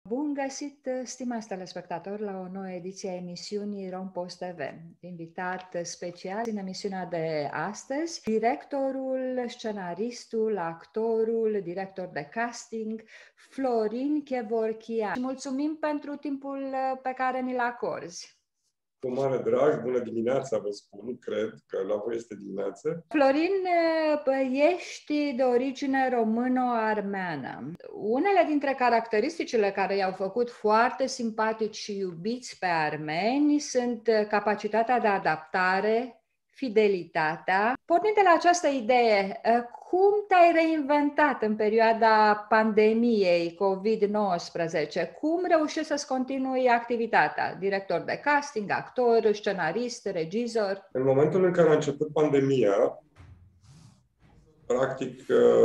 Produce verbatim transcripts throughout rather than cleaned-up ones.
Bun găsit, stimați telespectatori, la o nouă ediție a emisiunii Rompost T V. Invitat special în emisiunea de astăzi, directorul, scenaristul, actorul, director de casting, Florin Kevorkian. Mulțumim pentru timpul pe care ni-l acorzi. Cu mare drag, bună dimineața, vă spun, cred că la voi este dimineață. Florin, ești de origine româno-armeană. Unele dintre caracteristicile care i-au făcut foarte simpatici și iubiți pe armeni sunt capacitatea de adaptare, fidelitatea. Pornind de la această idee, cum te-ai reinventat în perioada pandemiei covid nouăsprezece? Cum reușești să-ți continui activitatea? Director de casting, actor, scenarist, regizor? În momentul în care a început pandemia, practic,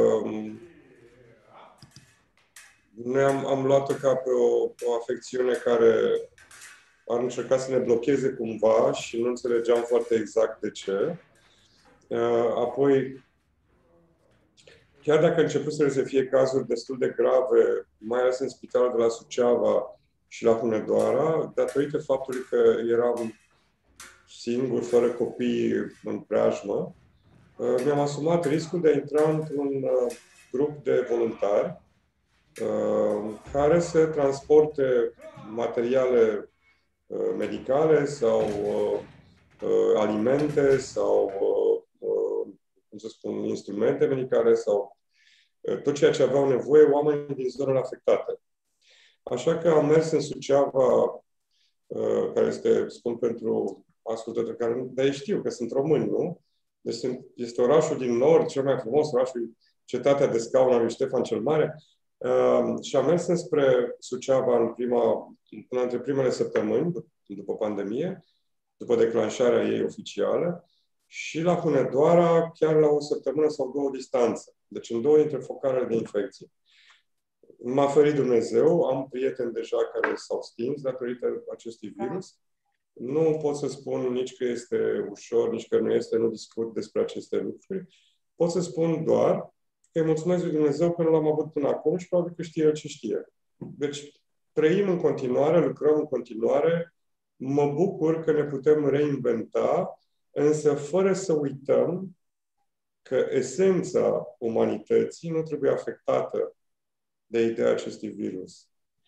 noi am, am luat-o ca pe o, o afecțiune care ar încerca să ne blocheze cumva și nu înțelegeam foarte exact de ce. Apoi, chiar dacă a început să fie cazuri destul de grave, mai ales în spitalul de la Suceava și la Hunedoara, datorită faptului că eram singur, fără copii în preajmă, mi-am asumat riscul de a intra într-un grup de voluntari care să transporte materiale medicale sau alimente sau, cum să spun, instrumente medicale sau tot ceea ce aveau nevoie oamenii din zonele afectate. Așa că am mers în Suceava, care este, spun pentru ascultători care, dar ei știu că sunt români, nu? Deci sunt, este orașul din nord, cel mai frumos, orașul, cetatea de scaun al lui Ștefan cel Mare. Uh, și am mers înspre Suceava în prima, până între primele săptămâni, după pandemie, după declanșarea ei oficială, și la Hunedoara chiar la o săptămână sau două distanță. Deci în două dintre focarele de infecție. M-a ferit Dumnezeu, am prieteni deja care s-au stins datorită acestui virus. Nu pot să spun nici că este ușor, nici că nu este, nu discut despre aceste lucruri. Pot să spun doar că îi mulțumesc lui Dumnezeu că nu l-am avut până acum și probabil că știe El ce știe. Deci trăim în continuare, lucrăm în continuare. Mă bucur că ne putem reinventa, însă fără să uităm că esența umanității nu trebuie afectată de ideea acestui virus.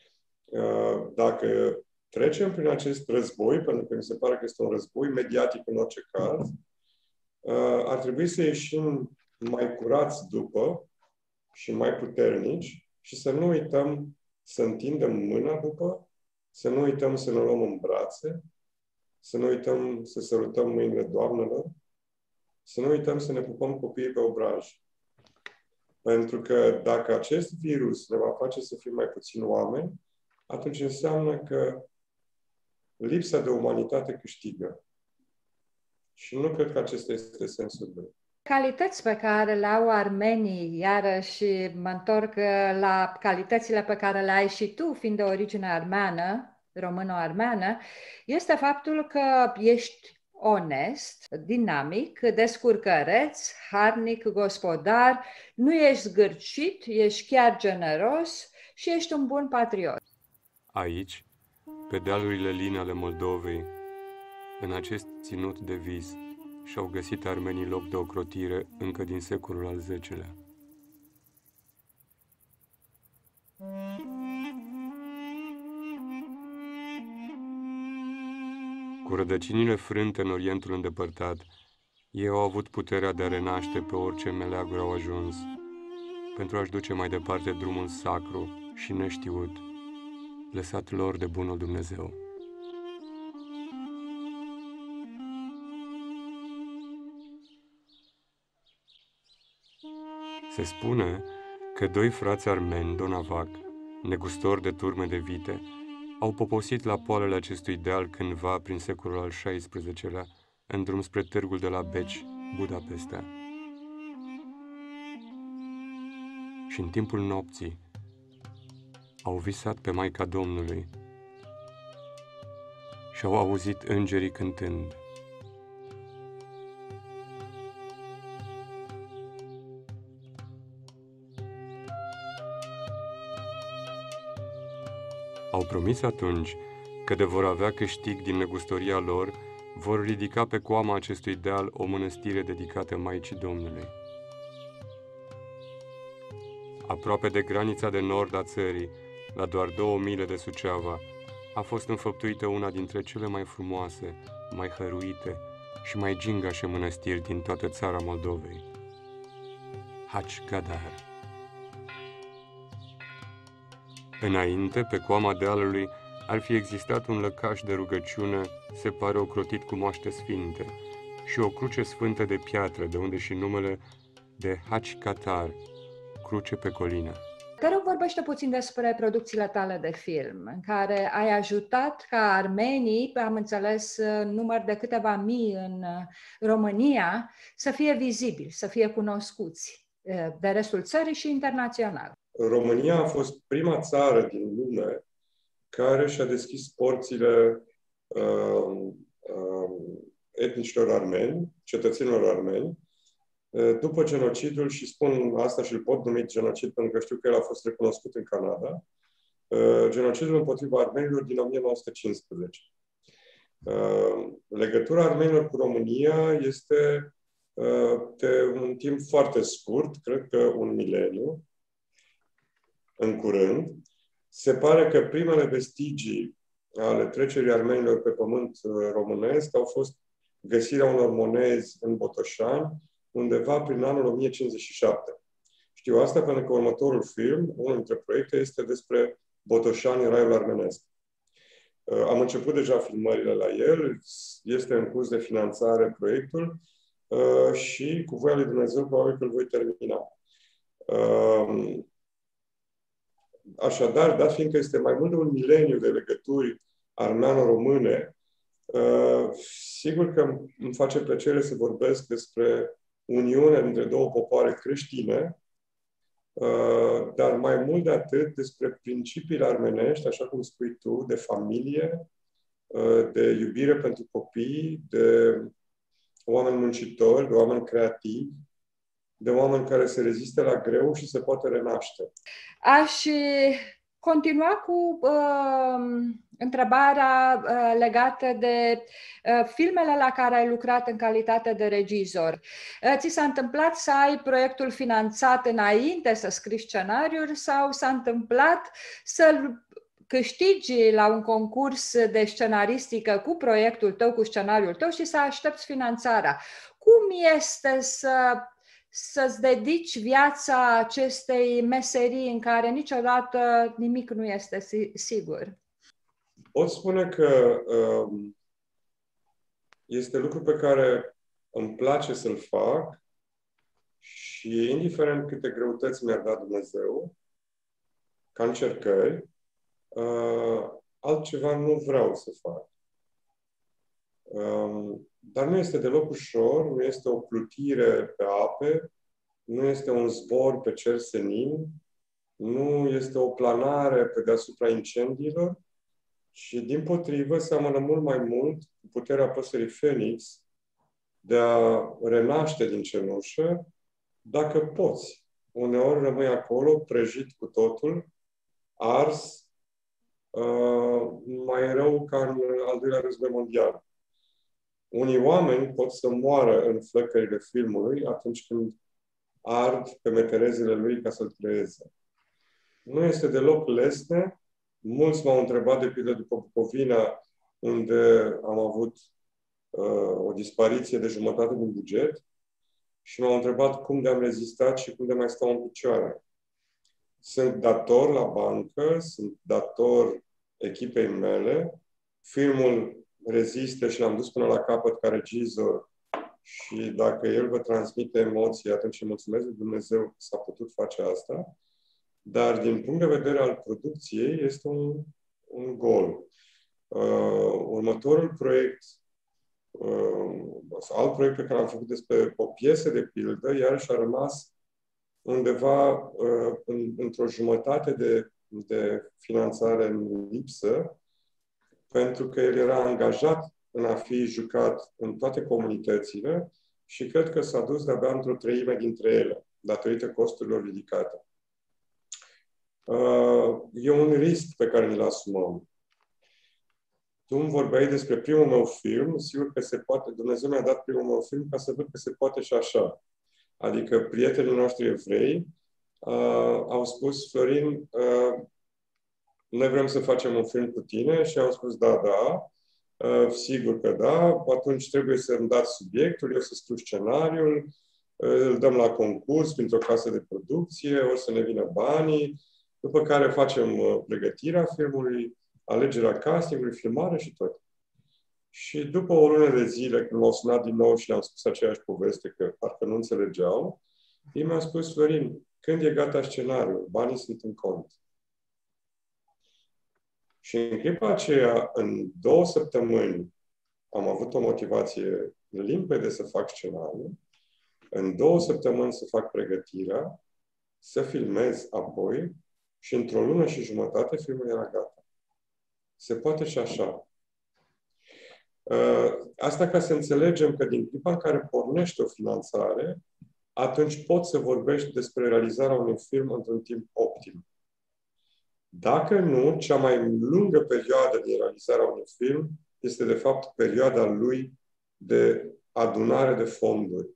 Dacă trecem prin acest război, pentru că mi se pare că este un război mediatic în orice caz, ar trebui să ieșim mai curați după și mai puternici și să nu uităm să întindem mâna după, să nu uităm să ne luăm în brațe, să nu uităm să sărutăm mâinile doamnelor, să nu uităm să ne pupăm copiii pe obraj. Pentru că dacă acest virus ne va face să fim mai puțini oameni, atunci înseamnă că lipsa de umanitate câștigă. Și nu cred că acesta este sensul lui. Calități pe care le au armenii, iarăși mă întorc la calitățile pe care le ai și tu, fiind de origine armeană, româno-armeană, este faptul că ești onest, dinamic, descurcăreț, harnic, gospodar, nu ești zgârcit, ești chiar generos și ești un bun patriot. Aici, pe dealurile line ale Moldovei, în acest ținut de vis, și-au găsit armenii loc de ocrotire încă din secolul al zecelea. Cu rădăcinile frânte în Orientul îndepărtat, ei au avut puterea de a renaște pe orice meleaguri au ajuns, pentru a-și duce mai departe drumul sacru și neștiut, lăsat lor de bunul Dumnezeu. Se spune că doi frați armeni, Donavac, negustori de turme de vite, au poposit la poalele acestui deal cândva prin secolul al șaisprezecelea, în drum spre târgul de la Beci, Budapestea. Și în timpul nopții au visat pe Maica Domnului și au auzit îngerii cântând. Au promis atunci că de vor avea câștig din negustoria lor, vor ridica pe coama acestui deal o mănăstire dedicată Maicii Domnului. Aproape de granița de nord a țării, la doar două mile de Suceava, a fost înfăptuită una dintre cele mai frumoase, mai hăruite și mai gingașe mănăstiri din toată țara Moldovei. Haci-Gadar. Înainte, pe coama dealului, ar fi existat un lăcaș de rugăciune, se pare ocrotit cu moaște sfinte, și o cruce sfântă de piatră, de unde și numele de Haci-Gadar, cruce pe colină. Te rog, vorbește puțin despre producțiile tale de film, în care ai ajutat ca armenii, am înțeles, număr de câteva mii în România, să fie vizibili, să fie cunoscuți de restul țării și internațional. România a fost prima țară din lume care și-a deschis porțile uh, uh, etnicilor armeni, cetățenilor armeni, după genocidul, și spun asta și îl pot numi genocid pentru că știu că el a fost recunoscut în Canada, genocidul împotriva armenilor din o mie nouă sute cincisprezece. Legătura armenilor cu România este de un timp foarte scurt, cred că un mileniu, în curând. Se pare că primele vestigii ale trecerii armenilor pe pământ românesc au fost găsirea unor monezi în Botoșani, undeva prin anul o mie cincizeci și șapte. Știu asta pentru că următorul film, unul dintre proiecte, este despre Botoșani, raiul armenesc. Am început deja filmările la el, este în curs de finanțare proiectul și, cu voia lui Dumnezeu, probabil că îl voi termina. Așadar, dat fiindcă este mai mult de un mileniu de legături armeano-române, sigur că îmi face plăcere să vorbesc despre uniunea dintre două popoare creștine, dar mai mult de atât despre principiile armenești, așa cum spui tu, de familie, de iubire pentru copii, de oameni muncitori, de oameni creativi, de oameni care se rezistă la greu și se poate renaște. Aș continua cu uh, întrebarea uh, legată de uh, filmele la care ai lucrat în calitate de regizor. Uh, ți s-a întâmplat să ai proiectul finanțat înainte să scrii scenariuri sau s-a întâmplat să-l câștigi la un concurs de scenaristică cu proiectul tău, cu scenariul tău și să aștepți finanțarea? Cum este să... să-ți dedici viața acestei meserii în care niciodată nimic nu este sigur? Pot spune că um, este lucru pe care îmi place să-l fac și, indiferent câte greutăți mi-ar da Dumnezeu, ca încercări, uh, altceva nu vreau să fac. Um, Dar nu este deloc ușor, nu este o plutire pe ape, nu este un zbor pe cer senin, nu este o planare pe deasupra incendiilor, și dimpotrivă seamănă mult mai mult cu puterea păsării Fenix de a renaște din cenușă, dacă poți. Uneori rămâi acolo, prăjit cu totul, ars, uh, mai rău ca în al doilea război mondial. Unii oameni pot să moară în flăcările filmului atunci când ard pe meterezele lui ca să-l creeze. Nu este deloc lesne. Mulți m-au întrebat, de pildă, după Bucovina, unde am avut uh, o dispariție de jumătate din buget, și m-au întrebat cum de am rezistat și cum de mai stau în picioare. Sunt dator la bancă, sunt dator echipei mele. Filmul rezistă și l-am dus până la capăt ca regizor, și dacă el vă transmite emoții, atunci îi mulțumesc lui Dumnezeu că s-a putut face asta. Dar din punct de vedere al producției este un, un gol. Uh, următorul proiect, uh, alt proiect pe care l-am făcut despre o piesă de pildă, iarăși a rămas undeva uh, în, într-o jumătate de, de finanțare în lipsă, pentru că el era angajat în a fi jucat în toate comunitățile și cred că s-a dus de-abia într-o treime dintre ele, datorită costurilor ridicate. uh, e un risc pe care ni-l asumăm. Tu îmi vorbeai despre primul meu film, sigur că se poate, Dumnezeu mi-a dat primul meu film ca să văd că se poate și așa. Adică prietenii noștri evrei uh, au spus, Florin, uh, noi vrem să facem un film cu tine și au spus, da, da, uh, sigur că da, atunci trebuie să îmi dați subiectul, eu să scriu scenariul, uh, îl dăm la concurs printr-o casă de producție, o să ne vină banii, după care facem uh, pregătirea filmului, alegerea castingului, filmare și tot. Și după o lună de zile, când m-au sunat din nou și le-am spus aceeași poveste, că parcă nu înțelegeau, ei mi-au spus, Florin, când e gata scenariul? Banii sunt în cont. Și în clipa aceea, în două săptămâni, am avut o motivație limpede să fac scenariul, în două săptămâni să fac pregătirea, să filmez apoi și într-o lună și jumătate filmul era gata. Se poate și așa. Asta ca să înțelegem că din clipa în care pornește o finanțare, atunci poți să vorbești despre realizarea unui film într-un timp optim. Dacă nu, cea mai lungă perioadă din realizarea unui film este, de fapt, perioada lui de adunare de fonduri.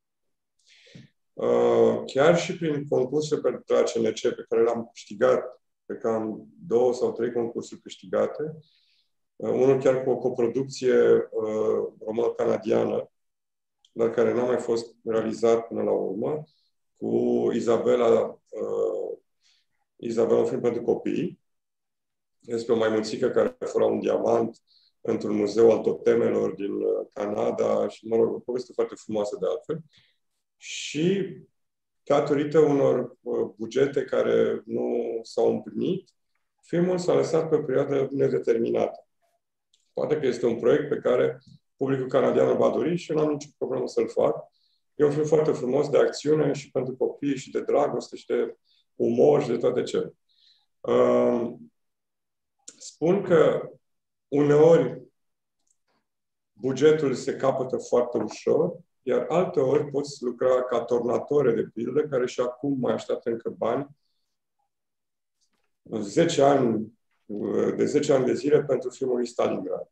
Chiar și prin concursul de la C N C pe care l-am câștigat, pe care am două sau trei concursuri câștigate, unul chiar cu o coproducție uh, română-canadiană, dar care n-a mai fost realizat până la urmă, cu Izabela, uh, Izabela, un film pentru copii, despre o maimuțică care fura un diamant într-un muzeu al totemelor din Canada și, mă rog, o poveste foarte frumoasă de altfel. Și, datorită unor uh, bugete care nu s-au împlinit, filmul s-a lăsat pe o perioadă nedeterminată. Poate că este un proiect pe care publicul canadian îl va dori și eu nu am nicio problemă să-l fac. E un film foarte frumos de acțiune și pentru copii și de dragoste și de umor și de toate cele. Uh, spun că uneori bugetul se capătă foarte ușor, iar alteori poți lucra ca tornatore de pildă, care și acum mai așteaptă încă bani. zece ani de zece ani de zile pentru filmul lui Stalingrad.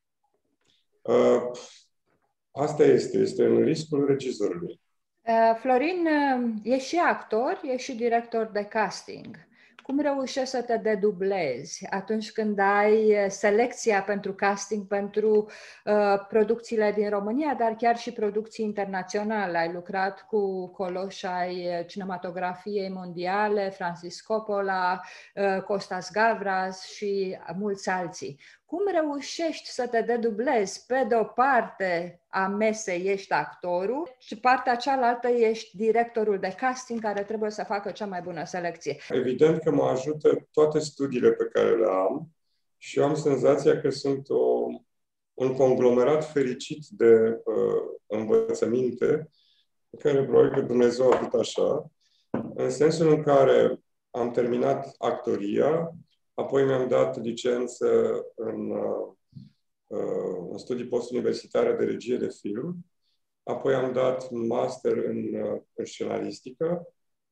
Uh, asta este, este în riscul regizorului. Uh, Florin, ești și actor, ești și director de casting. Cum reușești să te dedublezi atunci când ai selecția pentru casting pentru uh, producțiile din România, dar chiar și producții internaționale? Ai lucrat cu coloși ai cinematografiei mondiale, Francis Coppola, uh, Costas Gavras și mulți alții. Cum reușești să te dedublezi? Pe de o parte a mesei ești actorul și partea cealaltă ești directorul de casting care trebuie să facă cea mai bună selecție. Evident că mă ajută toate studiile pe care le am și eu am senzația că sunt o, un conglomerat fericit de uh, învățăminte pe care probabil că Dumnezeu a avut așa, în sensul în care am terminat actoria, apoi mi-am dat licență în, uh, în studii postuniversitare de regie de film, apoi am dat un master în, uh, în scenaristică.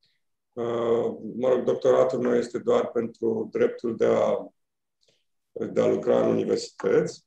Uh, mă rog, doctoratul meu este doar pentru dreptul de a, de a lucra în universități.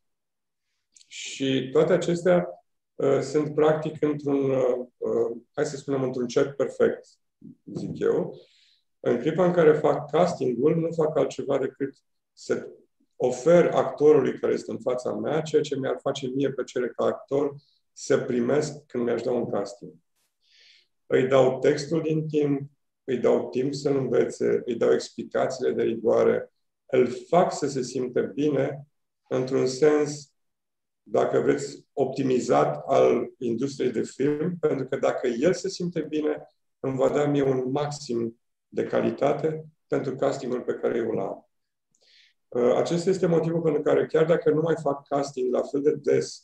Și toate acestea uh, sunt practic într-un, uh, hai să spunem, într-un cerc perfect, zic eu. În clipa în care fac castingul, nu fac altceva decât să ofer actorului care este în fața mea ceea ce mi-ar face mie plăcere ca actor să primesc când mi-aș da un casting. Îi dau textul din timp, îi dau timp să învețe, îi dau explicațiile de rigoare, îl fac să se simtă bine, într-un sens, dacă vreți, optimizat al industriei de film, pentru că dacă el se simte bine, îmi va da mie un maxim de calitate pentru castingul pe care eu l-am. Acesta este motivul pentru care, chiar dacă nu mai fac casting la fel de des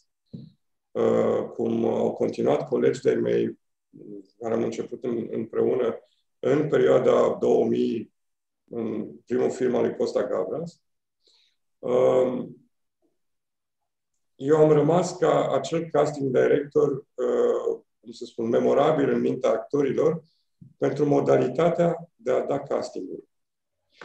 cum au continuat colegi de-ai mei care am început împreună în perioada două mii, în primul film al lui Costa Gavras, eu am rămas ca acel casting director, cum să spun, memorabil în mintea actorilor, pentru modalitatea de a da castingul.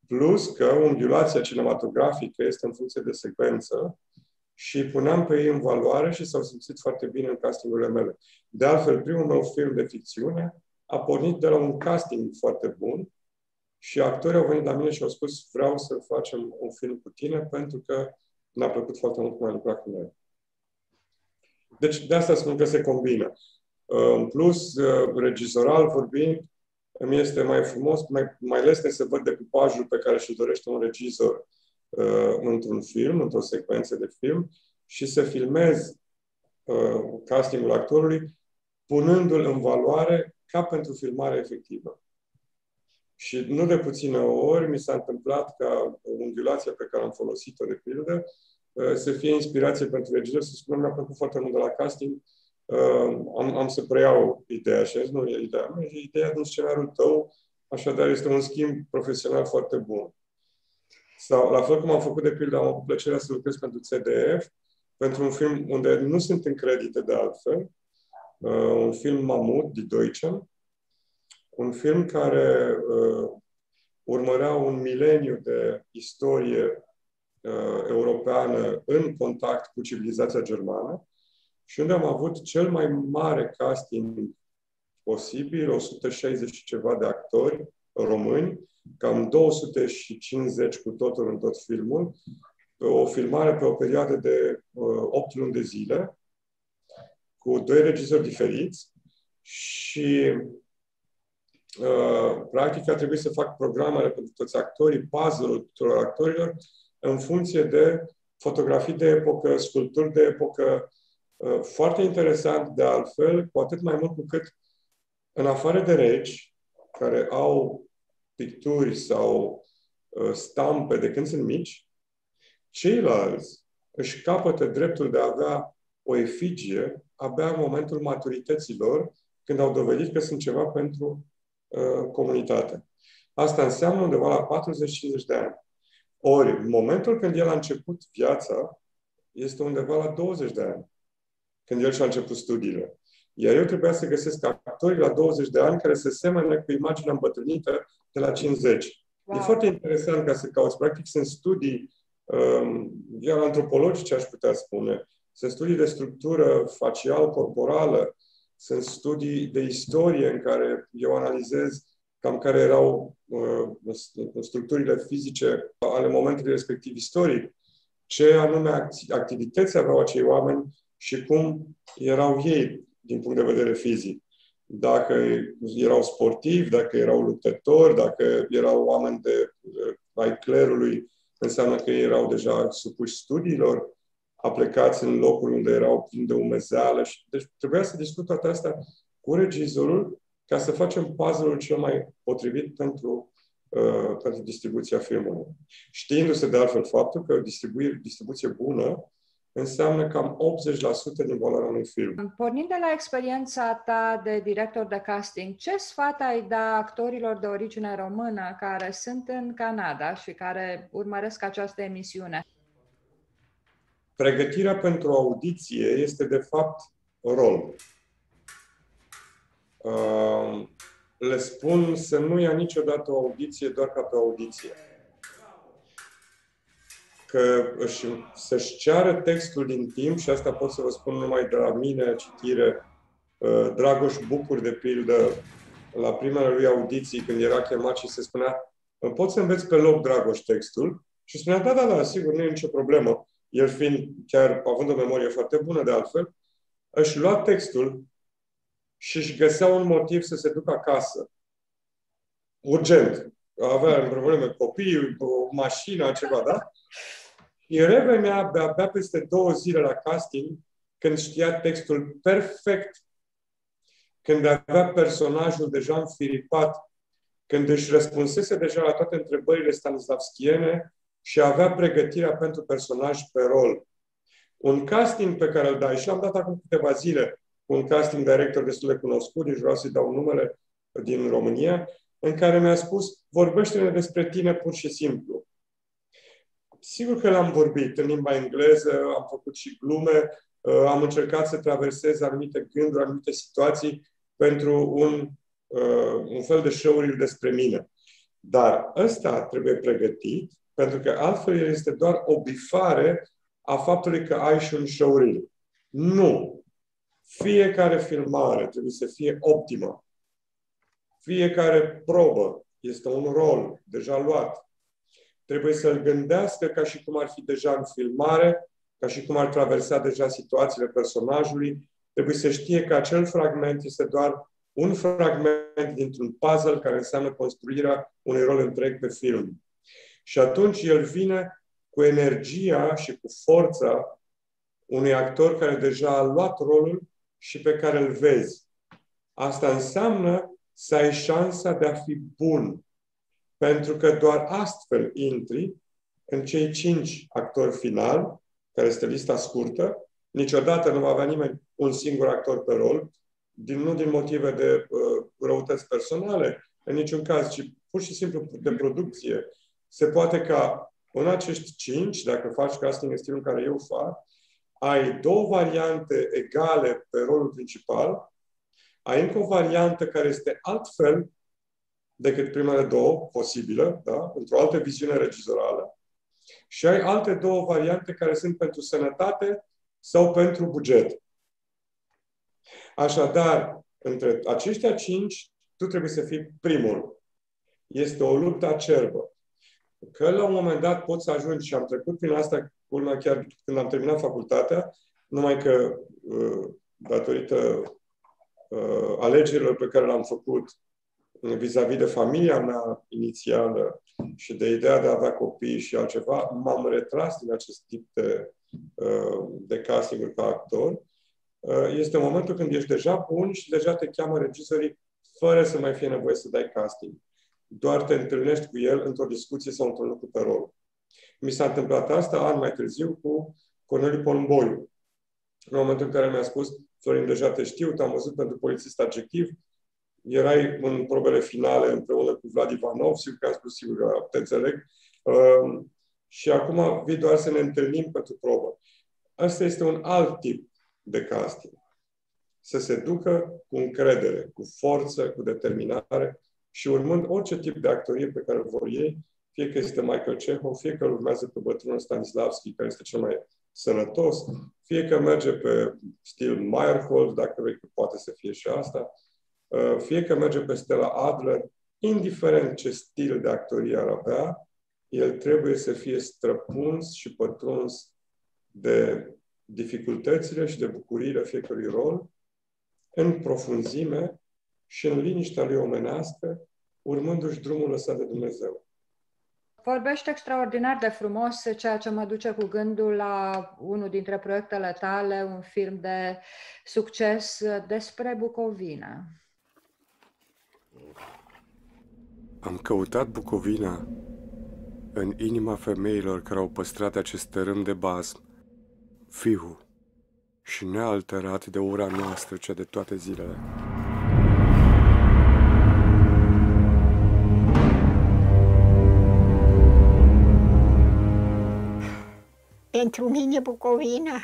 plus că unghiulația cinematografică este în funcție de secvență și puneam pe ei în valoare și s-au simțit foarte bine în castingurile mele. De altfel, primul meu film de ficțiune a pornit de la un casting foarte bun și actorii au venit la mine și au spus vreau să facem un film cu tine pentru că mi-a plăcut foarte mult cum ai lucrat cu noi. Deci de asta spun că se combină. În plus, regizoral vorbind, îmi este mai frumos, mai, mai lesne să văd decupajul pe care și dorește un regizor uh, într-un film, într-o secvență de film și să filmez uh, castingul actorului punându-l în valoare ca pentru filmare efectivă. Și nu de puține ori mi s-a întâmplat ca unghiulația pe care am folosit-o de pildă uh, să fie inspirație pentru regizor, să spunem, mi-a plăcut foarte mult de la casting, Uh, am, am să preiau ideea și azi nu e ideea mea, e ideea din scenariul tău, așadar este un schimb profesional foarte bun. Sau, la fel cum am făcut de pildă, am avut plăcerea să lucrez pentru C D F, pentru un film unde nu sunt în credite de altfel, uh, un film Mamut, Die Deutschen, un film care uh, urmărea un mileniu de istorie uh, europeană în contact cu civilizația germană, și unde am avut cel mai mare casting posibil, o sută șaizeci și ceva de actori români, cam două sute cincizeci cu totul în tot filmul, o filmare pe o perioadă de uh, opt luni de zile, cu doi regizori diferiți și uh, practic a trebuit să fac programele pentru toți actorii, puzzle-ul tuturor actorilor, în funcție de fotografii de epocă, sculpturi de epocă. Foarte interesant, de altfel, cu atât mai mult cu cât, în afară de regi, care au picturi sau uh, stampe de când sunt mici, ceilalți își capătă dreptul de a avea o efigie abia în momentul maturității lor, când au dovedit că sunt ceva pentru uh, comunitate. Asta înseamnă undeva la patruzeci cincizeci de ani. Ori, în momentul când el a început viața, este undeva la douăzeci de ani, când el și-a început studiile. Iar eu trebuia să găsesc actori la douăzeci de ani care se semene cu imaginea îmbătrânită de la cincizeci. Wow. E foarte interesant ca să cauți. Practic sunt studii um, iar antropologice, aș putea spune. Sunt studii de structură facial-corporală. Sunt studii de istorie în care eu analizez cam care erau uh, structurile fizice ale momentului respectiv istoric, ce anume activități aveau acei oameni și cum erau ei din punct de vedere fizic. Dacă erau sportivi, dacă erau luptători, dacă erau oameni de, ai clerului, înseamnă că ei erau deja supuși studiilor, aplecați în locuri unde erau plini de umezeală. Deci trebuia să discut toate astea cu regizorul ca să facem puzzle-ul cel mai potrivit pentru, uh, pentru distribuția filmului. Știindu-se de altfel faptul că distribu- distribuție bună înseamnă cam optzeci la sută din valoarea unui film. Pornind de la experiența ta de director de casting, ce sfat ai da actorilor de origine română care sunt în Canada și care urmăresc această emisiune? Pregătirea pentru audiție este, de fapt, rol. Uh, le spun să nu ia niciodată o audiție doar ca pe audiție. Că își, să-și ceară textul din timp, și asta pot să vă spun numai de la mine, citire, uh, Dragoș Bucur, de pildă, la primele lui audiții, când era chemat și se spunea, pot să înveți pe loc, Dragoș, textul? Și spunea, da, da, da, sigur, nu e nicio problemă. El fiind, chiar având o memorie foarte bună de altfel, își lua textul și își găsea un motiv să se ducă acasă. Urgent. Avea probleme cu copiii, o mașină, ceva, da? Și revenea abia peste două zile la casting, când știa textul perfect, când avea personajul deja înfiripat, când își răspunsese deja la toate întrebările stanislavskiene și avea pregătirea pentru personaj pe rol. Un casting pe care îl dai, și am dat acum câteva zile un casting director destul de cunoscut, deci vreau să-i dau numele, din România, în care mi-a spus, vorbește-ne despre tine pur și simplu. Sigur că l-am vorbit în limba engleză, am făcut și glume, am încercat să traversez anumite gânduri, anumite situații pentru un, un fel de show-uri despre mine. Dar ăsta trebuie pregătit, pentru că altfel el este doar o bifare a faptului că ai și un showreel. Nu! Fiecare filmare trebuie să fie optimă. Fiecare probă este un rol deja luat. Trebuie să-l gândească ca și cum ar fi deja în filmare, ca și cum ar traversa deja situațiile personajului. Trebuie să știe că acel fragment este doar un fragment dintr-un puzzle care înseamnă construirea unui rol întreg pe film. Și atunci el vine cu energia și cu forța unui actor care deja a luat rolul și pe care îl vezi. Asta înseamnă să ai șansa de a fi bun. Pentru că doar astfel intri în cei cinci actori finali, care este lista scurtă. Niciodată nu va avea nimeni un singur actor pe rol, din, nu din motive de uh, răutăți personale, în niciun caz, ci pur și simplu de producție. Se poate ca în acești cinci, dacă faci casting în stilul în care eu fac, ai două variante egale pe rolul principal, ai încă o variantă care este altfel decât primele două posibile, da? Într-o altă viziune regizorală, și ai alte două variante care sunt pentru sănătate sau pentru buget. Așadar, între aceștia cinci, tu trebuie să fii primul. Este o luptă acerbă. Că la un moment dat poți să ajungi, și am trecut prin asta culmea chiar când am terminat facultatea, numai că datorită alegerilor pe care le-am făcut vis-a-vis de familia mea inițială și de ideea de a avea copii și altceva, m-am retras din acest tip de, de casting ca actor. Este momentul când ești deja bun și deja te cheamă regizorii fără să mai fie nevoie să dai casting. Doar te întâlnești cu el într-o discuție sau într-un lucru pe rol. Mi s-a întâmplat asta ani mai târziu cu Corneliu Porumboiu. În momentul în care mi-a spus: Florin, deja te știu, te-am văzut pentru Polițist Adjectiv, erai în probele finale împreună cu Vlad Ivanov, sigur că am spus, sigur că te înțeleg, uh, și acum vii doar să ne întâlnim pentru probă. Asta este un alt tip de casting. Să se ducă cu încredere, cu forță, cu determinare și urmând orice tip de actorie pe care îl vor ei, fie că este Michael Chekhov, fie că îl urmează pe bătrânul Stanislavski, care este cel mai sănătos, fie că merge pe stil Meyerhold, dacă vrei că poate să fie și asta, fie că merge pe Stella Adler, indiferent ce stil de actorie ar avea, el trebuie să fie străpuns și pătruns de dificultățile și de bucuriile fiecărui rol, în profunzime și în liniștea lui omenească, urmându-și drumul lăsat de Dumnezeu. Vorbești extraordinar de frumos, ceea ce mă duce cu gândul la unul dintre proiectele tale, un film de succes despre Bucovina. Am căutat Bucovina în inima femeilor care au păstrat acest tărâm de basm, viu și nealterat de ura noastră, cea de toate zilele. Pentru mine Bucovina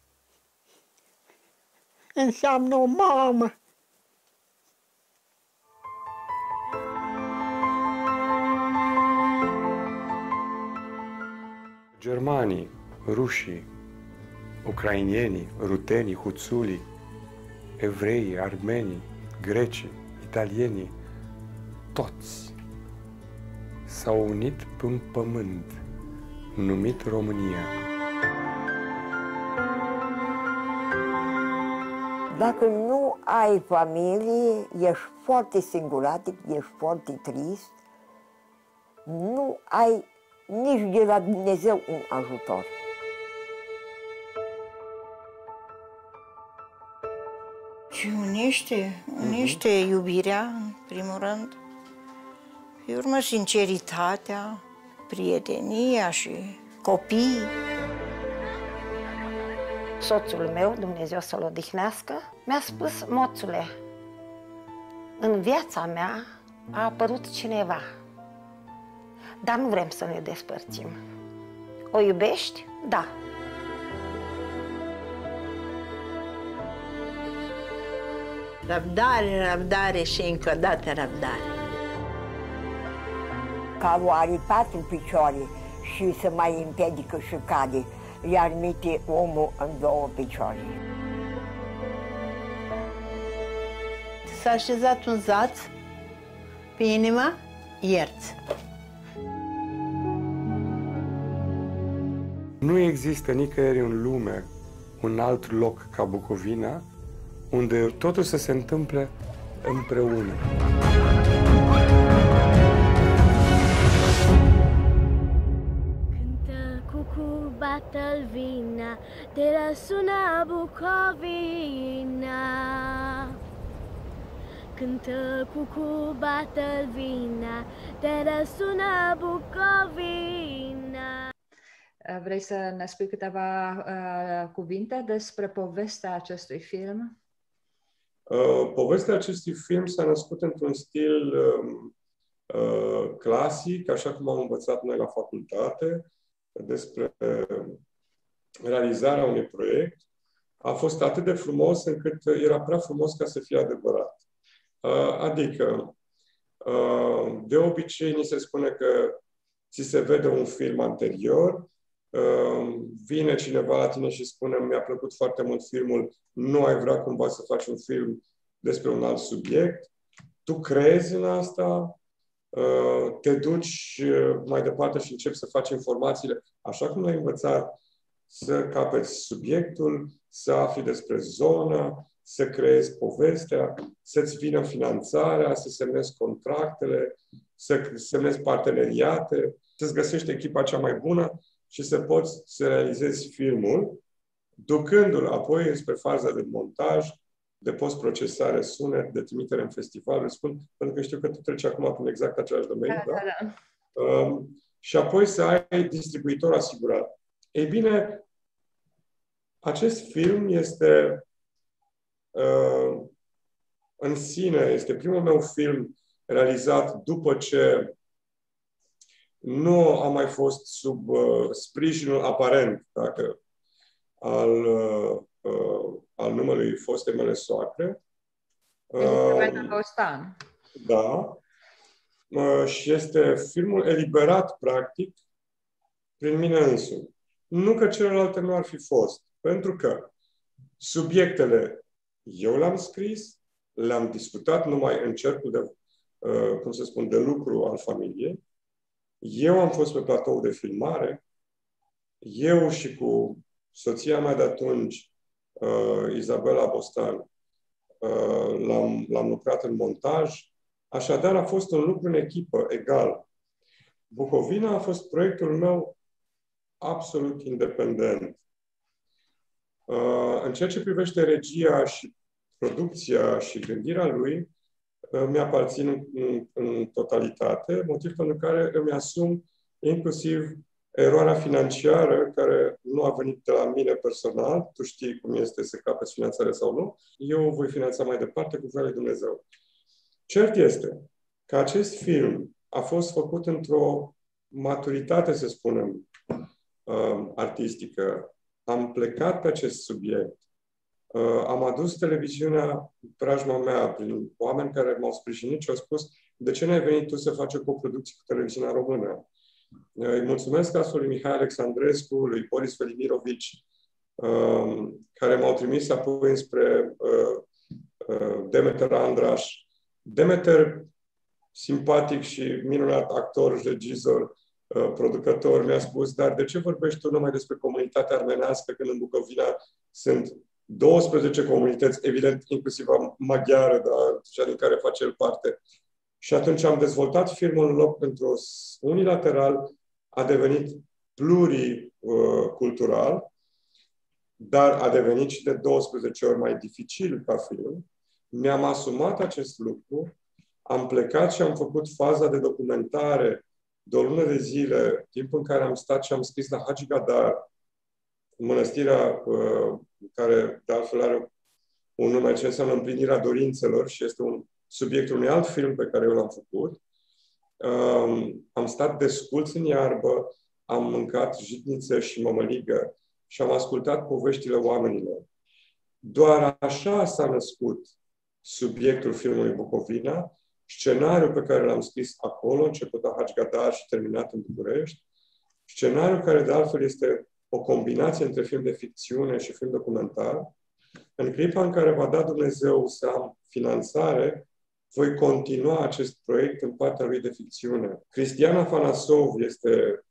înseamnă o mamă. Germanii, rușii, ucrainienii, rutenii, huțulii, evreii, armenii, grecii, italienii, toți s-au unit pe un pământ numit România. Dacă nu ai familie, ești foarte singuratic, ești foarte trist, nu ai nici de la Dumnezeu un ajutor. Și unește, unește uh-huh. iubirea, în primul rând, pe urmă sinceritatea, prietenia și copiii. Soțul meu, Dumnezeu să-l odihnească, mi-a spus: moțule, în viața mea a apărut cineva, dar nu vrem să ne despărțim. O iubești? Da. Răbdare, răbdare și încă o dată răbdare. Calul are patru picioare și se mai împiedică și cade, iar mite omul în două picioare. S-a așezat un zaț pe inima, ierți. Nu există nicăieri în lume un alt loc ca Bucovina unde totul să se întâmple împreună. Cântă cucu, bată-l vina, te răsună Bucovina. Cântă cucu, bată-l vina, te răsună Bucovina. Vrei să ne spui câteva uh, cuvinte despre povestea acestui film? Uh, povestea acestui film s-a născut într-un stil uh, uh, clasic, așa cum am învățat noi la facultate, despre uh, realizarea unui proiect. A fost atât de frumos încât era prea frumos ca să fie adevărat. Uh, adică, uh, de obicei ni se spune că ți se vede un film anterior, uh, vine cineva la tine și spune mi-a plăcut foarte mult filmul, nu ai vrea cumva să faci un film despre un alt subiect, tu crezi în asta, uh, te duci mai departe și începi să faci informațiile așa cum l-ai învățat, să capeți subiectul, să afli despre zonă, să creezi povestea, să-ți vină finanțarea, să semnezi contractele, să semnezi parteneriate, să-ți găsești echipa cea mai bună și să poți să realizezi filmul, ducându-l apoi spre faza de montaj, de post-procesare, sunet, de trimitere în festival, îl spun, pentru că știu că tu treci acum prin exact același domeniu, da? Da, da. Um, și apoi să ai distribuitor asigurat. Ei bine, acest film este uh, în sine, este primul meu film realizat după ce nu am mai fost sub uh, sprijinul aparent, dacă, al, uh, uh, al numelui fostei mele soacre. Elisabeta Bostan. Da. Uh, și este filmul eliberat, practic, prin mine însumi. Nu că celelalte nu ar fi fost, pentru că subiectele eu le-am scris, le-am discutat numai în cercul de, uh, cum să spun, de lucru al familiei. Eu am fost pe platou de filmare, eu și cu soția mea de atunci, uh, Izabela Bostan, uh, l-am, l-am lucrat în montaj. Așadar, a fost un lucru în echipă, egal. Bucovina a fost proiectul meu absolut independent. Uh, în ceea ce privește regia și producția și gândirea lui, uh, mi-aparțin în, în, în totalitate, motiv pentru care îmi asum inclusiv eroarea financiară, care nu a venit de la mine personal, tu știi cum este să capeți finanțare sau nu, eu o voi finanța mai departe cu voia lui Dumnezeu. Cert este că acest film a fost făcut într-o maturitate, să spunem, uh, artistică. Am plecat pe acest subiect. Uh, am adus televiziunea în preajma mea prin oameni care m-au sprijinit și au spus de ce n-ai venit tu să faci o coproducție cu televiziunea română? Uh, îi mulțumesc astfel lui Mihai Alexandrescu, lui Boris Velimirovici, uh, care m-au trimis apoi spre uh, uh, Demeter Andraș. Demeter, simpatic și minunat actor, regizor, uh, producător, mi-a spus, dar de ce vorbești tu numai despre comunitatea armenească când în Bucovina sunt douăsprezece comunități, evident, inclusiv maghiară, dar cea din care face el parte. Și atunci am dezvoltat filmul în loc pentru unilateral, a devenit pluricultural, dar a devenit și de douăsprezece ori mai dificil ca film. Mi-am asumat acest lucru, am plecat și am făcut faza de documentare de o lună de zile, timp în care am stat și am scris la Hagi Gadar, mănăstirea uh, care de altfel are un nume ce înseamnă împlinirea dorințelor și este un subiectul unui alt film pe care eu l-am făcut. Uh, am stat desculț în iarbă, am mâncat jitniță și mămăligă și am ascultat poveștile oamenilor. Doar așa s-a născut subiectul filmului Bucovina scenariul pe care l-am scris acolo, început la Haggadar și terminat în București, scenariul care de altfel este o combinație între film de ficțiune și film documentar. În clipa în care va da Dumnezeu să am finanțare, voi continua acest proiect în partea lui de ficțiune. Cristian Afanasov este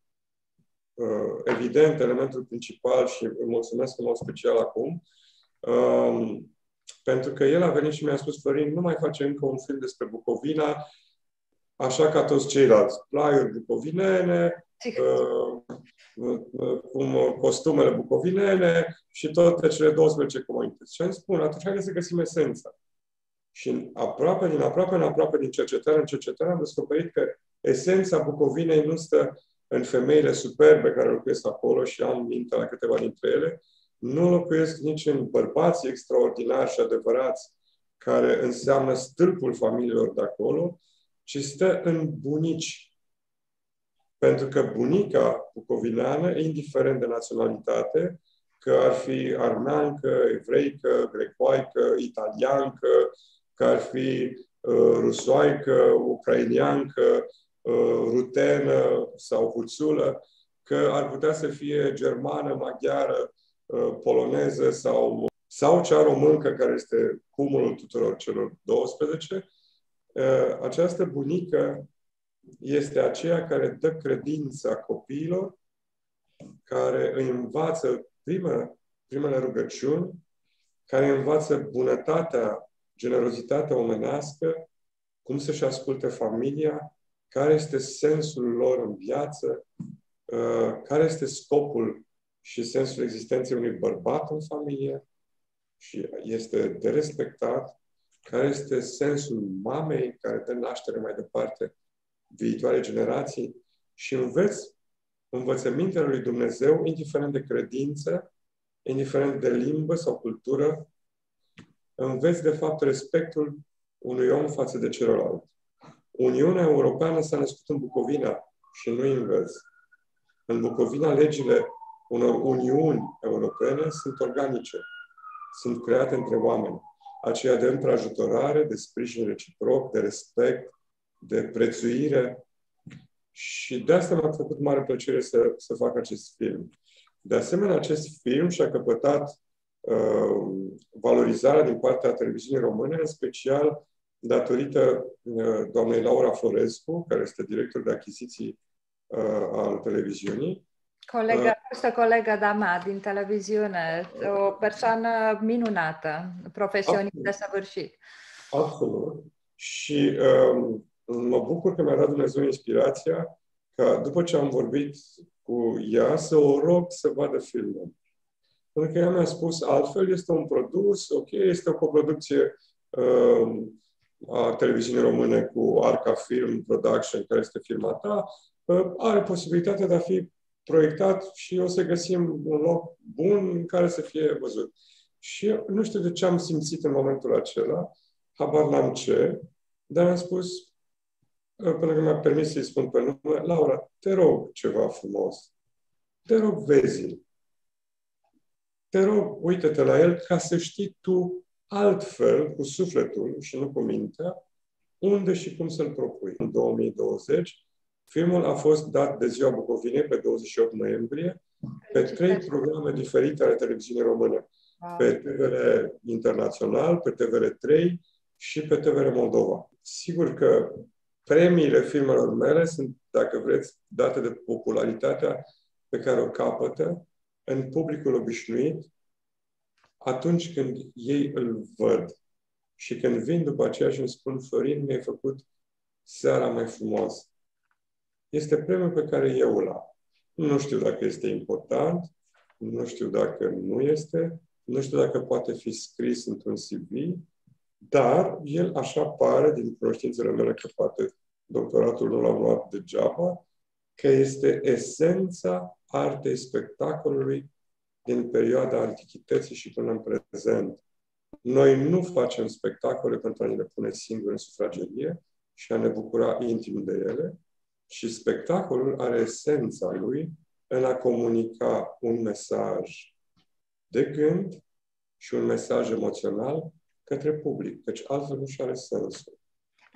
uh, evident elementul principal și îi mulțumesc în mod special acum, uh, pentru că el a venit și mi-a spus: Florin, nu mai face încă un film despre Bucovina, așa ca toți ceilalți. Plaiuri bucovinene, uh, uh, cum costumele bucovinene și toate cele douăsprezece comunități. Și am zis: bun, atunci haideți să găsim esența. Și aproape, din aproape în aproape, din cercetare în cercetare, am descoperit că esența Bucovinei nu stă în femeile superbe care locuiesc acolo și am minte la câteva dintre ele, nu locuiesc nici în bărbații extraordinari și adevărați, care înseamnă stâlpul familiilor de acolo, ci stă în bunici. Pentru că bunica bucovineană, indiferent de naționalitate, că ar fi armeancă, evreică, grecoaică, italiancă, că ar fi uh, rusoaică, ucrainiancă, uh, rutenă sau huțulă, că ar putea să fie germană, maghiară, uh, poloneză sau, sau cea româncă, care este cumulul tuturor celor douăsprezece, uh, această bunică este aceea care dă credința copiilor, care îi învață prime, primele rugăciuni, care învață bunătatea, generozitatea omenească, cum să-și asculte familia, care este sensul lor în viață, uh, care este scopul și sensul existenței unui bărbat în familie și este de respectat, care este sensul mamei care dă naștere mai departe viitoare generații și înveți învățămintele lui Dumnezeu, indiferent de credință, indiferent de limbă sau cultură, înveți, de fapt, respectul unui om față de celălalt. Uniunea Europeană s-a născut în Bucovina și nu invers. În Bucovina, legile unor uniuni europene sunt organice. Sunt create între oameni. Aceea de întrajutorare, de sprijin reciproc, de respect, de prețuire. Și de asta mi-a făcut mare plăcere să, să fac acest film. De asemenea, acest film și-a căpătat uh, valorizarea din partea televiziunii române, în special datorită uh, doamnei Laura Florescu, care este director de achiziții uh, al televiziunii. Colega, uh, colega de-a mea din televiziune, o persoană minunată, profesionistă săvârșit. Absolut. Și uh, mă bucur că mi-a dat Dumnezeu inspirația ca, după ce am vorbit cu ea, să o rog să vadă filmul. Pentru că ea mi-a spus altfel, este un produs, ok, este o coproducție uh, a televiziunii române cu Arca Film Production, care este firma ta, uh, are posibilitatea de a fi proiectat și o să găsim un loc bun în care să fie văzut. Și eu nu știu de ce am simțit în momentul acela, habar n-am ce, dar am spus, până că mi-a permis să-i spun pe nume, Laura, te rog ceva frumos. Te rog, vezi-l. Te rog, uite-te la el ca să știi tu altfel, cu sufletul și nu cu mintea, unde și cum să-l propui. În două mii douăzeci, filmul a fost dat de Ziua Bucovinei pe douăzeci și opt noiembrie pe trei programe diferite ale televiziunii române. Pe T V R Internațional, pe T V R trei și pe T V R Moldova. Sigur că premiile filmelor mele sunt, dacă vreți, date de popularitatea pe care o capătă în publicul obișnuit atunci când ei îl văd. Și când vin după aceea și îmi spun, Florin, mi-ai făcut seara mai frumoasă. Este premiul pe care eu îl am. Nu știu dacă este important, nu știu dacă nu este, nu știu dacă poate fi scris într-un C V, dar el așa pare, din cunoștințele mele, că poate doctoratul nu l-am luat degeaba, că este esența artei spectacolului din perioada antichității și până în prezent. Noi nu facem spectacole pentru a ne le pune singuri în sufragerie și a ne bucura intim de ele, și spectacolul are esența lui în a comunica un mesaj de gând și un mesaj emoțional către public, căci altfel nu și are sensul.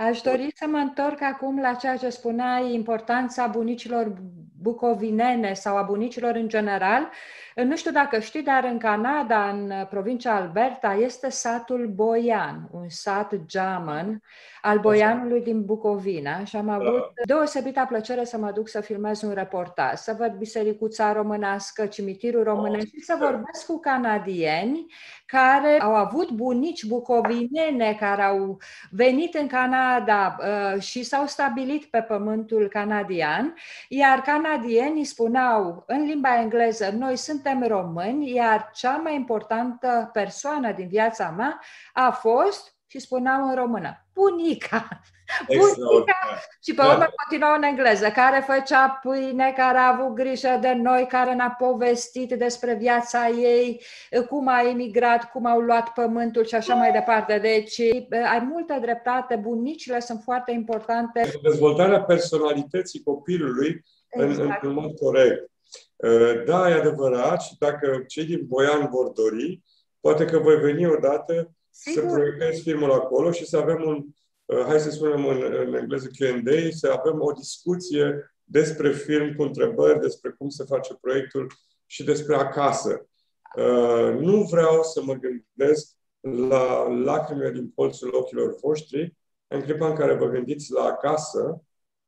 Aș dori să mă întorc acum la ceea ce spuneai, importanța bunicilor bucovinene sau a bunicilor în general. Nu știu dacă știi, dar în Canada, în provincia Alberta, este satul Boian, un sat geamăn al boianului din Bucovina și am avut deosebită plăcere să mă duc să filmez un reportaj, să văd bisericuța românească, cimitirul românesc și să vorbesc cu canadieni care au avut bunici bucovinene care au venit în Canada uh, și s-au stabilit pe pământul canadian, iar canadienii spuneau în limba engleză: noi suntem români, iar cea mai importantă persoană din viața mea a fost, și spuneau în română, bunica. Bunica. Și pe urmă continuau în engleză, care făcea pâine, care a avut grijă de noi, care ne-a povestit despre viața ei, cum a emigrat, cum au luat pământul și așa mai departe. Deci ai multă dreptate, bunicile sunt foarte importante. Dezvoltarea personalității copilului exact. în, în mod corect. Da, e adevărat, și dacă cei din Boian vor dori, poate că voi veni odată Sigur. să proiectez filmul acolo și să avem un, hai să spunem în, în engleză Q and A, să avem o discuție despre film cu întrebări, despre cum se face proiectul și despre acasă. Uh, nu vreau să mă gândesc la lacrimile din colțul ochilor voștri în clipa în care vă gândiți la acasă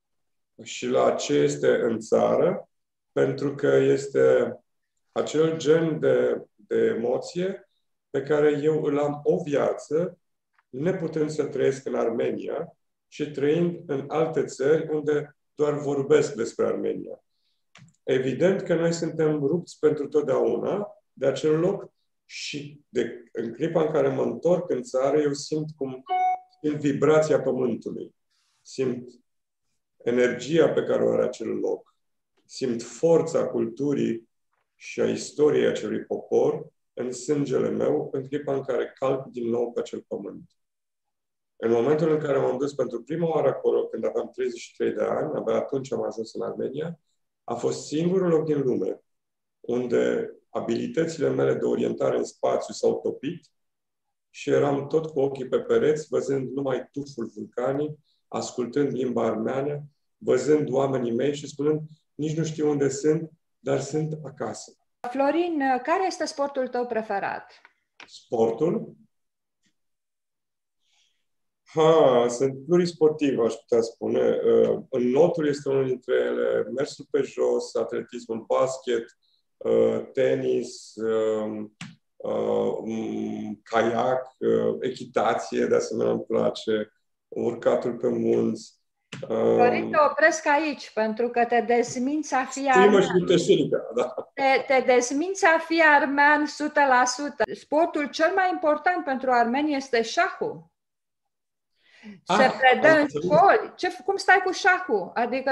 și la ce este în țară, pentru că este acel gen de, de emoție pe care eu îl am o viață, neputând să trăiesc în Armenia și trăind în alte țări unde doar vorbesc despre Armenia. Evident că noi suntem rupți pentru totdeauna de acel loc și de, în clipa în care mă întorc în țară, eu simt cum simt vibrația pământului, simt energia pe care o are acel loc, simt forța culturii și a istoriei acelui popor în sângele meu în clipa în care calc din nou pe acel pământ. În momentul în care m-am dus pentru prima oară acolo, când aveam treizeci și trei de ani, abia atunci am ajuns în Armenia, a fost singurul loc din lume unde abilitățile mele de orientare în spațiu s-au topit și eram tot cu ochii pe pereți, văzând numai tuful vulcanic, ascultând limba armeană, văzând oamenii mei și spunând: nici nu știu unde sunt, dar sunt acasă. Florin, care este sportul tău preferat? Sportul? Ha, sunt plurisportiv, aș putea spune. În notul este unul dintre ele, mersul pe jos, atletismul, basket, tenis, caiac, echitație, de asemenea îmi place, urcatul pe munți. Florin, te opresc aici, pentru că te dezminți a fi armean. Și da. te, te dezminți a fi armean o sută la sută. Sportul cel mai important pentru armeni este șahul. Se ah, predă în școli. Ce, cum stai cu șahul? Adică,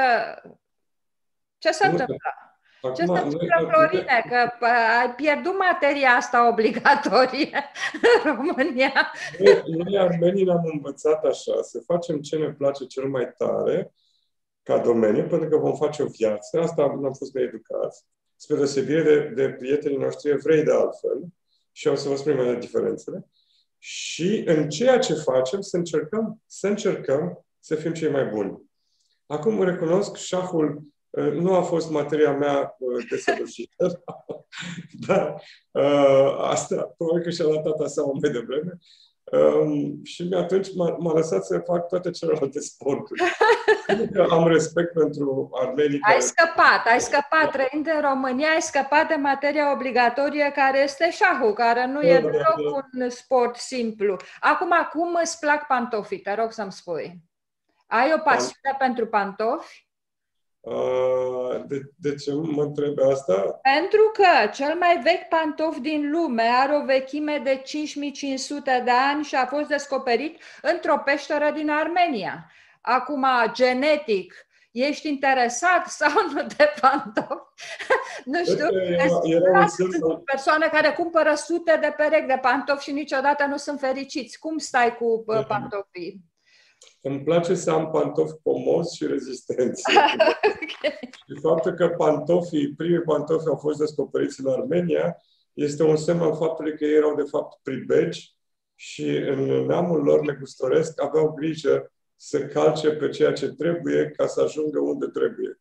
ce se întâmplă? Acum, ce se întâmplă, Florine? Că ai pierdut materia asta obligatorie în România. Noi, noi armenii ne-am învățat așa, să facem ce ne place cel mai tare ca domeniu, pentru că vom face o viață. Asta am fost bine educați. Spre deosebire de, de prietenii noștri evrei de altfel. Și o să vă spun mai diferențele. Și în ceea ce facem, să încercăm, să încercăm să fim cei mai buni. Acum recunosc, șahul nu a fost materia mea desăvârșită, dar uh, asta probabil că și-a dat tata seama mai devreme. Um, și atunci m-a, m-a lăsat să fac toate celelalte sporturi. Că am respect pentru armenii. Ai scăpat, ai scăpat, trăind în România, ai scăpat de materia obligatorie care este șahul, care nu da, e deloc da, da. un sport simplu. Acum, cum îți plac pantofii? Te rog să-mi spui. Ai o pasiune Pan... pentru pantofi? De, de ce mă întrebi asta? Pentru că cel mai vechi pantof din lume are o vechime de cinci mii cinci sute de ani și a fost descoperit într-o peșteră din Armenia. Acum, genetic, ești interesat sau nu de pantofi? Nu știu, sunt persoane care cumpără sute de perechi de pantofi și niciodată nu sunt fericiți. Cum stai cu pantofii? Îmi place să am pantofi comozi și rezistenți. Okay. Și faptul că pantofii, primii pantofi au fost descoperiți în Armenia, este un semn al faptului că ei erau de fapt pribegi și în neamul lor negustoresc aveau grijă să calce pe ceea ce trebuie ca să ajungă unde trebuie.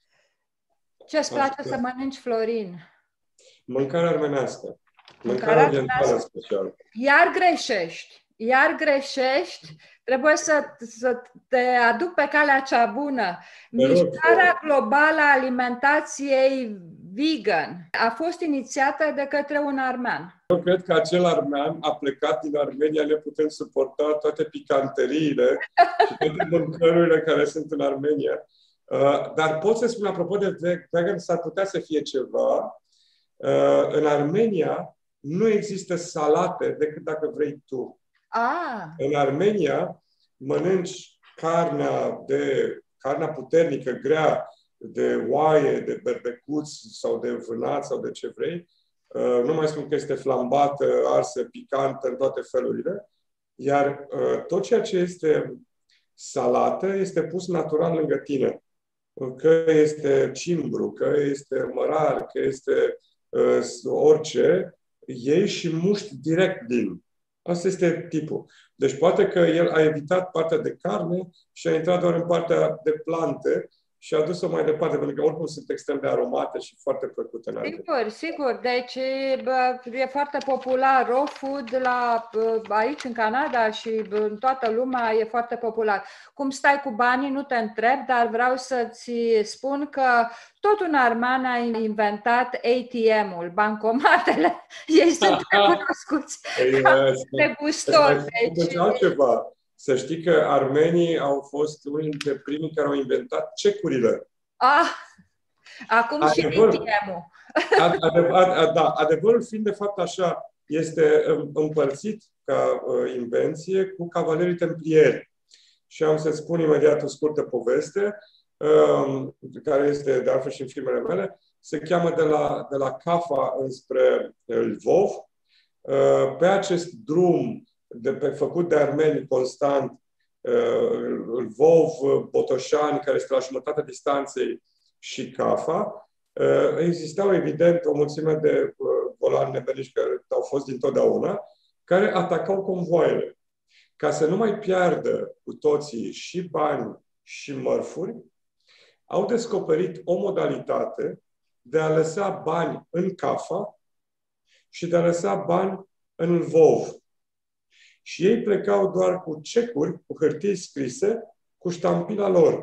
Ce-ți place să mănânci, Florin? Mâncarea armenească. Mâncarea Mâncarea orientală în special. Iar greșești. Iar greșești. Trebuie să, să te aduc pe calea cea bună. Mișcarea globală a alimentației vegan a fost inițiată de către un armean. Eu cred că acel armean a plecat din Armenia neputând suporta toate picanteriile și toate mâncărurile care sunt în Armenia. Uh, dar pot să spun, apropo de vegan, s-ar putea să fie ceva. Uh, în Armenia nu există salate decât dacă vrei tu. Ah. În Armenia mănânci carnea, de, carnea puternică, grea, de oaie, de berbecuți sau de vânat sau de ce vrei. Uh, nu mai spun că este flambată, arsă, picantă în toate felurile. Iar uh, tot ceea ce este salată este pus natural lângă tine. Că este cimbru, că este mărar, că este uh, orice, iei și muști direct din. Asta este tipul. Deci poate că el a evitat partea de carne și a intrat doar în partea de plante și a dus-o mai departe, pentru că oricum sunt extrem de aromate și foarte plăcute în Armenia. Sigur, sigur. Deci bă, e foarte popular raw food la, bă, aici în Canada și bă, în toată lumea e foarte popular. Cum stai cu banii, nu te întreb, dar vreau să-ți spun că tot un armean a inventat A T M-ul, bancomatele. Ei sunt cunoscuți negustori. Deci altceva. Să știi că armenii au fost unii dintre primii care au inventat cecurile. Ah, acum adevăr, și A T M-ul. Adevăr, da, adevărul fiind de fapt așa, este împărțit ca uh, invenție cu cavalerii templieri. Și am să spun imediat o scurtă poveste, uh, care este de altfel și în filmele mele, se cheamă de la, de la Cafa înspre Lvov. Uh, pe acest drum de pe, făcut de armeni constant, uh, Lvov, Botoșani, care este la jumătatea distanței, și Cafa, uh, existau evident o mulțime de uh, golani nebelici care au fost dintotdeauna, care atacau convoaiele. Ca să nu mai piardă cu toții și bani și mărfuri, au descoperit o modalitate de a lăsa bani în Cafa și de a lăsa bani în Lvov. Și ei plecau doar cu cecuri, cu hârtii scrise, cu ștampila lor.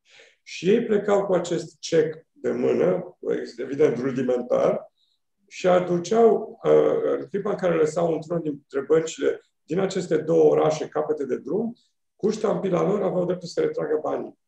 Și ei plecau cu acest cec de mână, evident rudimentar, și aduceau, în clipa în care lăsau într-unul dintre băncile din aceste două orașe, capete de drum, cu ștampila lor aveau dreptul să retragă banii.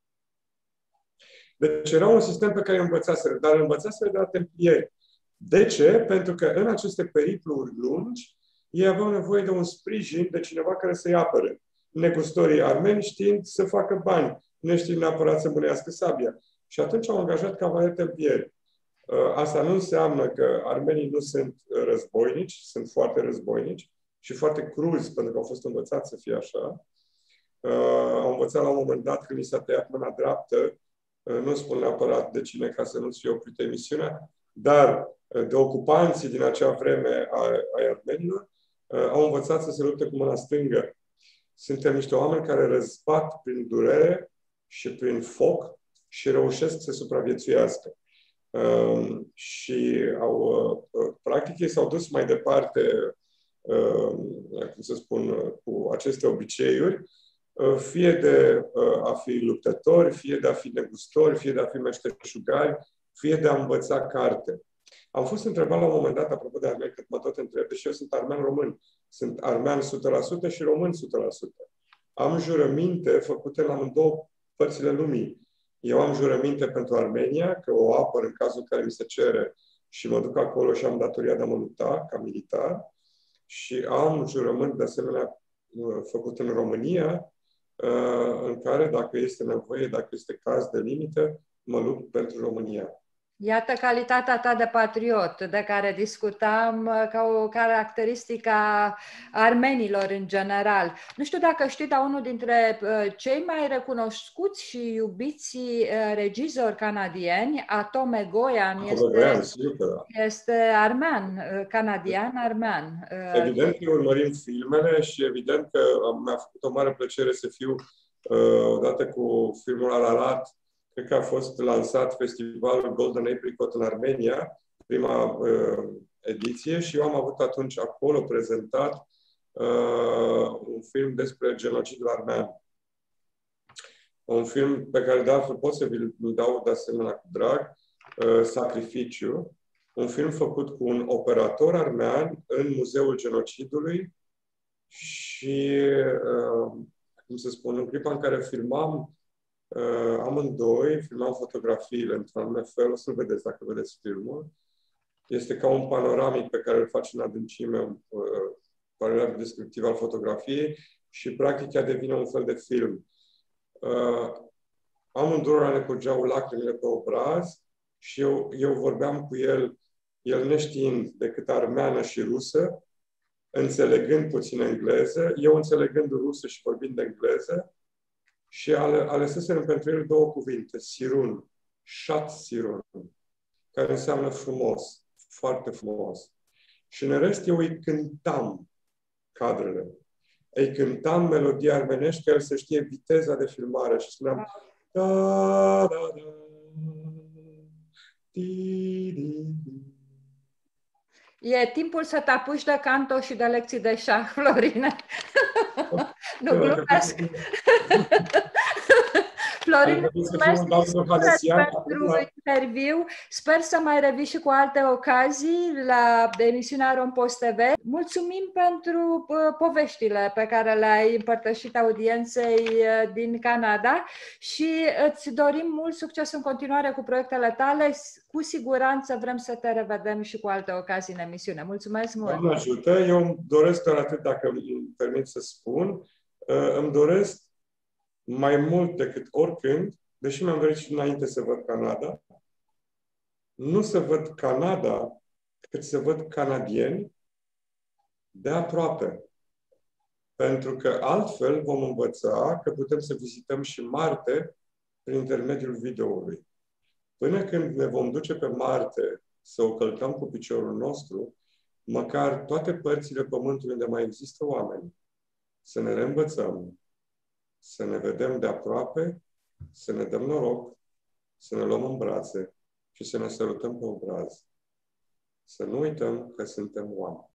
Deci era un sistem pe care îl învățaseră, dar îl învățaseră de la templieri. De ce? Pentru că în aceste peripluri lungi, ei aveau nevoie de un sprijin, de cineva care să-i apere. Negustorii armeni știind să facă bani, nu știind neapărat să mânească sabia. Și atunci au angajat cavaleri templieri. Asta nu înseamnă că armenii nu sunt războinici, sunt foarte războinici și foarte cruzi, pentru că au fost învățați să fie așa. Au învățat la un moment dat, când li s-a tăiat mâna dreaptă, nu spun neapărat de cine, ca să nu-ți fie oprită emisiunea, dar de ocupanții din acea vreme ai armenilor, au învățat să se lupte cu mâna stângă. Suntem niște oameni care răzbat prin durere și prin foc și reușesc să supraviețuiască. Uh, și au, uh, practic ei s-au dus mai departe, uh, cum să spun, uh, cu aceste obiceiuri, uh, fie de uh, a fi luptători, fie de a fi negustori, fie de a fi meșteșugari, fie de a învăța carte. Am fost întrebat la un moment dat, apropo de armeni, că mă tot întreb, deși eu sunt armean român. Sunt armean o sută la sută și român o sută la sută. Am jurăminte făcute la amândouă părțile lumii. Eu am jurăminte pentru Armenia, că o apăr în cazul în care mi se cere și mă duc acolo și am datoria de a mă lupta ca militar. Și am jurământ de asemenea făcut în România, în care, dacă este nevoie, dacă este caz de limită, mă lupt pentru România. Iată calitatea ta de patriot, de care discutam ca o caracteristică a armenilor în general. Nu știu dacă știi, dar unul dintre cei mai recunoscuți și iubiți regizori canadieni, Atom Egoyan, este, este armean, canadian, armean. Evident că urmărim filmele și evident că mi-a făcut o mare plăcere să fiu odată cu filmul Ararat, cred că a fost lansat festivalul Golden Apricot în Armenia, prima uh, ediție, și eu am avut atunci acolo prezentat uh, un film despre genocidul armean. Un film pe care, de altfel, pot să vi-l dau de asemenea cu drag, uh, Sacrificiu, un film făcut cu un operator armean în Muzeul Genocidului și, uh, cum să spun, în clipa în care filmam uh, amândoi, filmam fotografiile într-un anume fel, o să-l vedeți dacă vedeți filmul. Este ca un panoramic pe care îl faci în adâncime, un uh, panoramic descriptiv al fotografiei și, practic, ea devine un fel de film. Uh, amândurora ne curgeau lacrimile pe obraz și eu, eu vorbeam cu el, el neștiind decât armeană și rusă, înțelegând puțin engleză, eu înțelegând rusă și vorbind engleză, și ale, aleseserăm pentru el două cuvinte, sirun, shat sirun, care înseamnă frumos, foarte frumos. Și în rest eu îi cântam cadrele. Îi cântam melodia armenești, că el să știe viteza de filmare și spuneam da, da, da, di, di, di. E timpul să te apuci de canto și de lecții de șah, Florine. Nu glumesc. Florin, mulțumesc pentru interviu. Sper să mai revii și cu alte ocazii la emisiunea Rompost T V. Mulțumim pentru poveștile pe care le-ai împărtășit audienței din Canada și îți dorim mult succes în continuare cu proiectele tale. Cu siguranță vrem să te revedem și cu alte ocazii în emisiune. Mulțumesc mult! Doamne ajută! Eu îmi doresc doar atât, dacă îmi permit să spun, îmi doresc mai mult decât oricând, deși mi-am dorit și înainte să văd Canada, nu să văd Canada, cât să văd canadieni de aproape. Pentru că altfel vom învăța că putem să vizităm și Marte prin intermediul videoului. Până când ne vom duce pe Marte să o călcăm cu piciorul nostru, măcar toate părțile Pământului unde mai există oameni, să ne reînvățăm, să ne vedem de aproape, să ne dăm noroc, să ne luăm în brațe și să ne sărutăm pe obraz. Să nu uităm că suntem oameni.